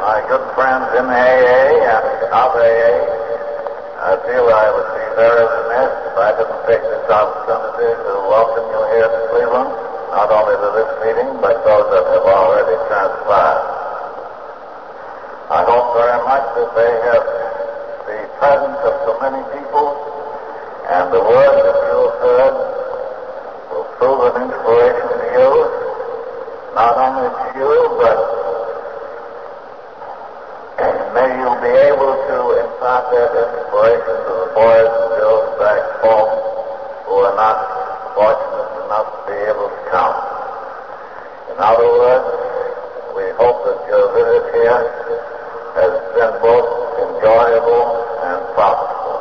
my good friends in AA and of AA, I feel I would be very remiss if I didn't take this opportunity to welcome you here to Cleveland, not only to this meeting, but those that have already transpired. I hope very much that they have the presence of so many people and the words that you have heard will prove an inspiration to you, not only to you, but may you be able to impart that inspiration to the boys and girls back home who are not fortunate enough to be able to come. In other words, we hope that your visit here has been both enjoyable and profitable.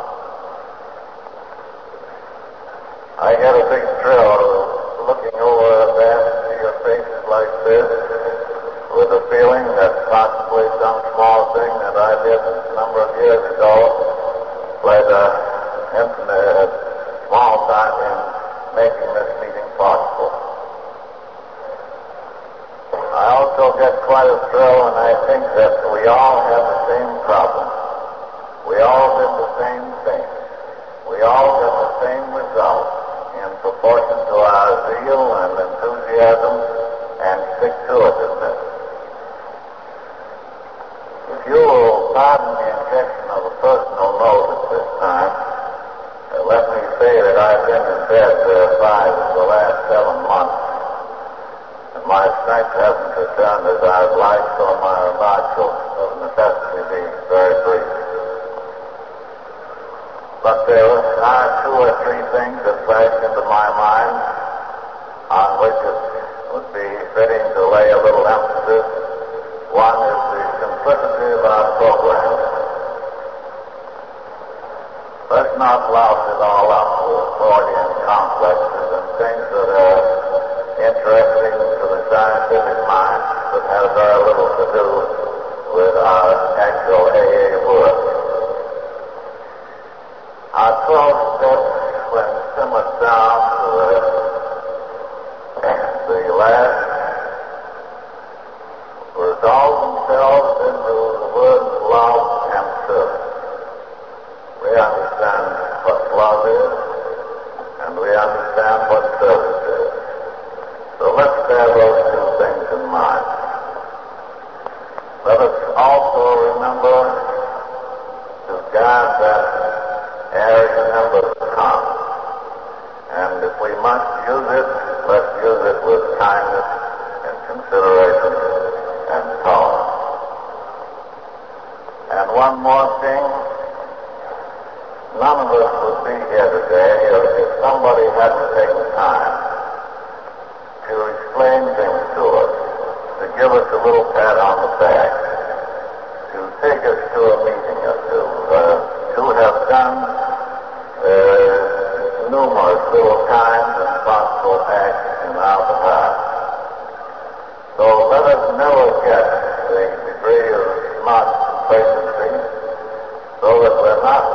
I get a big thrill looking over there to see your faces like this, with a feeling that possibly some small thing that I did a number of years ago played a small part in making this meeting possible. I also get quite a thrill when I think that we all have the same problem. We all did the same thing. We all get the same result in proportion to our zeal and enthusiasm and stick-to-itiveness. If you will pardon the injection of a personal note at this time, let me say that I've been in bed 5 of the last 7 months, and my strength hasn't returned as I'd like, so my remarks will of necessity be very brief. But there are 2 or 3 things that flashed into my mind on which it would be fitting to lay a little emphasis. One is the simplicity of our program. Let's not louse it all up with Freudian complexes and things that are interesting to the scientific mind but have very little to do with our actual AA work. Our 12 steps, when simmered down to the last, resolve themselves into the words love and service. We understand what love is, and we understand what service is. So let's bear those 2 things in mind. Let us also remember to guard that area number calm. And if we must use it, let's use it with kindness and consideration and tolerance. And one more thing, none of us would be here today if somebody hadn't taken time to explain things to us, to give us a little pat on the back, to take us to a meeting or two, to have done numerous little kinds and thoughtful acts in our behalf. So let us never get the degree of smart complacency so that we're not